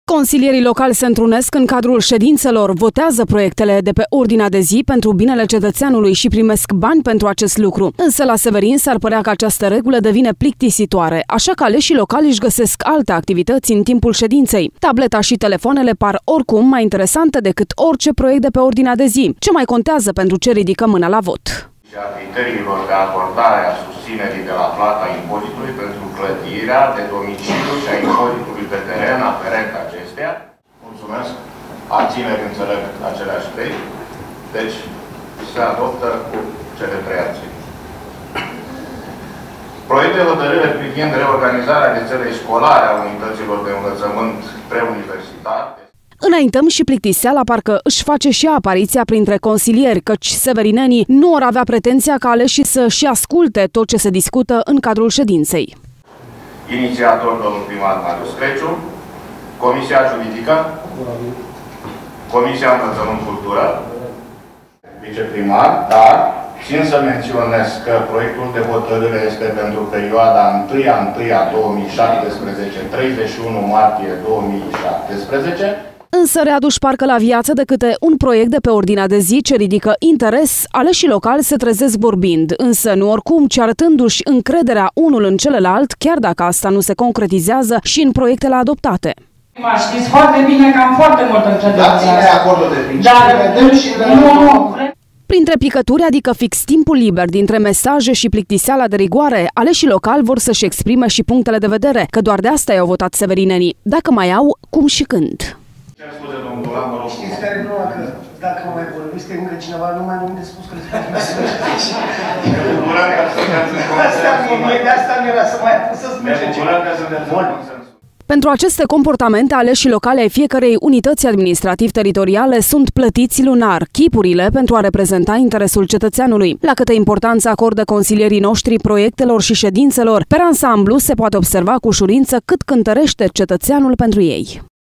Consilierii locali se întrunesc în cadrul ședințelor, votează proiectele de pe ordinea de zi pentru binele cetățeanului și primesc bani pentru acest lucru. Însă la Severin s-ar părea că această regulă devine plictisitoare, așa că aleșii locali își găsesc alte activități în timpul ședinței. Tableta și telefoanele par oricum mai interesante decât orice proiect de pe ordinea de zi. Ce mai contează pentru ce ridică mâna la vot? A criteriilor de acordare a susținerii de la plata impozitului pentru clădirea de domiciliu și a impozitului pe teren aferent acesteia. Mulțumesc. Abțineri, înțeleg aceleași trei. Deci se adoptă cu cele trei abțineri. Proiect de hotărâre privind reorganizarea rețelei școlare a unităților de învățământ preuniversitar. Înaintăm și plictiseala parcă își face și apariția printre consilieri, căci severinenii nu or avea pretenția ca aleșii să și asculte tot ce se discută în cadrul ședinței. Inițiator, domnul primar Marius Creciu, Comisia Juridică, Comisia Învățământ Cultură, viceprimar, dar țin să menționez că proiectul de hotărâre este pentru perioada 1/1/2017, 31 martie 2017. Însă readuși parcă la viață de câte un proiect de pe ordinea de zi ce ridică interes, aleșii locali se trezesc vorbind, însă nu oricum, ci arătându-și încrederea unul în celălalt, chiar dacă asta nu se concretizează și în proiectele adoptate. Știți foarte bine că am foarte multă încredere. Da, ține acordul de principiu. Printre picături, adică fix timpul liber dintre mesaje și plictiseala de rigoare, aleșii locali vor să-și exprime și punctele de vedere, că doar de asta i-au votat severinenii. Dacă mai au, cum și când. Știți care nu, că dacă mai vorbiți încă cineva, nu mai nu-mi de spus că Pentru aceste comportamente, aleșii locali ai fiecărei unități administrativ-teritoriale sunt plătiți lunar, chipurile pentru a reprezenta interesul cetățeanului. La câtă importanță acordă consilierii noștri proiectelor și ședințelor, per ansamblu se poate observa cu ușurință cât cântărește cetățeanul pentru ei.